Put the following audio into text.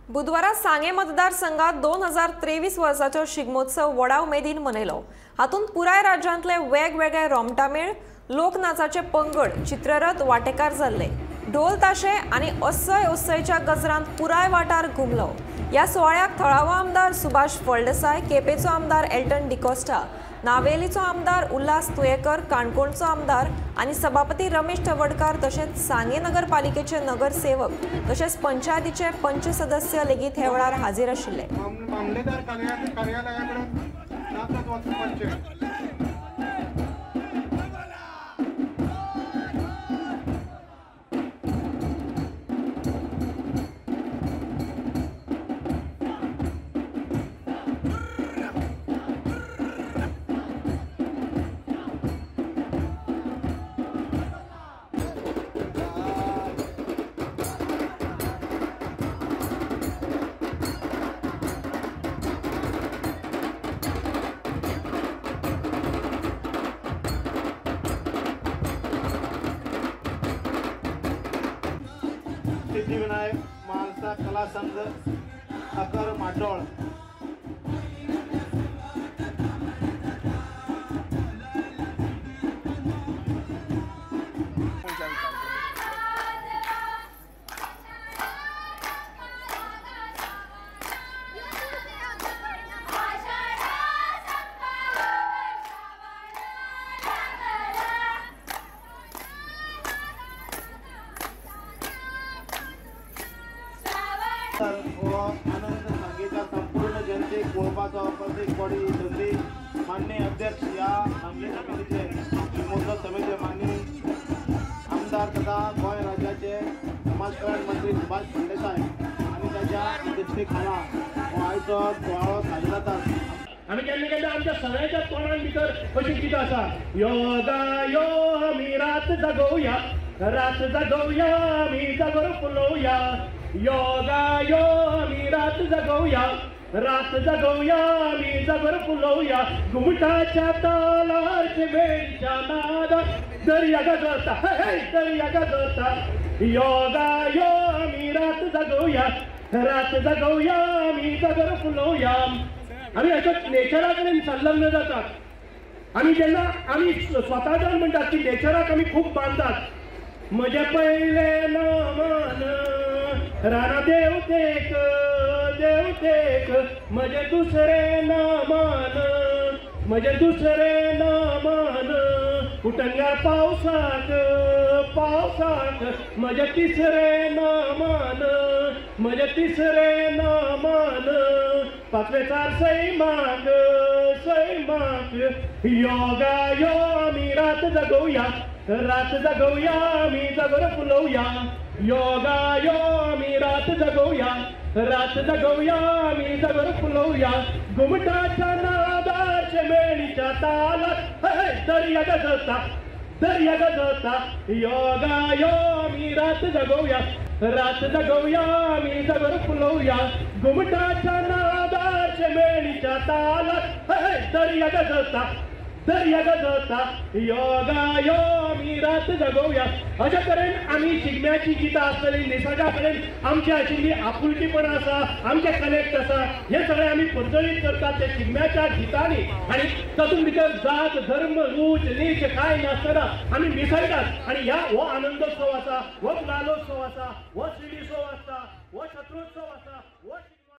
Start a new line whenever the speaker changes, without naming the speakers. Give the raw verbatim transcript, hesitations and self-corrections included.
बुधवारा सांगे मतदारसंघात दोन हजार तेवीस वर्साचो शिगमोत्सव व्हडा उमेदीन मनयलो। हातूंत पुराय राज्यांतले वेगवेगळे रोमटामेळ, लोकनाचाचे पंगड, चित्ररथ वांटेकार जाल्ले। ढोल ताशे आनी ओसय ओसयच्या गजरांत पुराय वाठार घुमलो। ह्या सुवाळ्याक थळावो आमदार सुभाष फळदेसाय, केपेचो आमदार एल्टन डिकोस्टा, नावेलीचो आमदार उल्हास तुयेकर, काणकोणचो आमदार आनी सभापती रमेश तवडकार तशेंच सांगे नगरपालिकेचे नगरसेवक तशेंच पंचायतीचे पंच सदस्य लेगीत हे वेळार हाजीर आशिल्ले।
सिद्धिविनायक मानसा कला संघ अकर माडोळ आनंद सांगेचा संपूर्ण जनतेक बोलपाचो प्रत्येक बॉडी धरली। माननीय अध्यक्ष या आमचे समितीचे शिगमोत्सव समितीचे माननीय आमदार तथा गोंय राज्याचे समाज कल्याण मंत्री सुभाष फळदेसाय आणि त्याच्या अध्यक्षतेखाला हो आयचो सुवाळो साजरो जाता।
आम्ही केन्ना केन्ना आमच्या सगळ्यांच्या तोंडान भितर अशी गीत आसा, योगा यो आमी रात जागोवया, रात जागोवया आमी जागर फुलोवया, योगा यो आमी रात जागोवया, रात जागोवया आमी जागर फुलोवया, घुमटाच्या तालाचे वेळच्या नादा दर्या गाजता, हे दर्या गाजता, योगा यो आमी रात जागोवया, रात जागोवया आमी जागर फुलोवया। आम्ही अशा नेचरा कडेन संलग्न जातात। आम्ही जेन्ना आम्ही स्वता जावन म्हणटात की नेचराक आमी खूब बांदतात। म्हजे पयले नमन राना देवतेक देवतेक, म्हजे दुसरे नमन म्हजे दुसरे नमन उटंगार पावसाक पावसाक, म्हजे तिसरे नमन म्हजे तिसरे नमन पाचवेचार सैमाक सैमाक, योगा यो आमी रात जागोवया, रात जागोवया आमी जागर फुलोवया, योगा यो आमी रात जागोवया, रात जागोवया आमी जागर फुलोवया, घुमटाच्या नादाच्या मेळीच्या तालात दर्या गाजता दर्या गाजता, योगा यो आमी रात जागोवया, रात जागोवया आमी जागर फुलोवया, घुमटाच्या नादाच्या मेळीच्या तालात दर्या गाजता दर्या गाजता, योगा यो आमी रात जागोवया। अशा तरेन आमी शिगम्याची गितां आसतली, निसर्गा कडेन आमची आशिल्ली आपुलकीपण आसा, आमचे कनेक्ट आसा, हे सगळे आमी पर्जळीत करतात ते शिगम्याच्या गितांनी। आनी तातूंत भितर जात धर्म उच नीच कांय नासतना आमी मिसळटात। आनी ह्या हो आनंदोत्सव आसा, हो गुलालोत्सव आसा, हो शिडीसोव आसा, हो शत्रोत्सव आसा, हो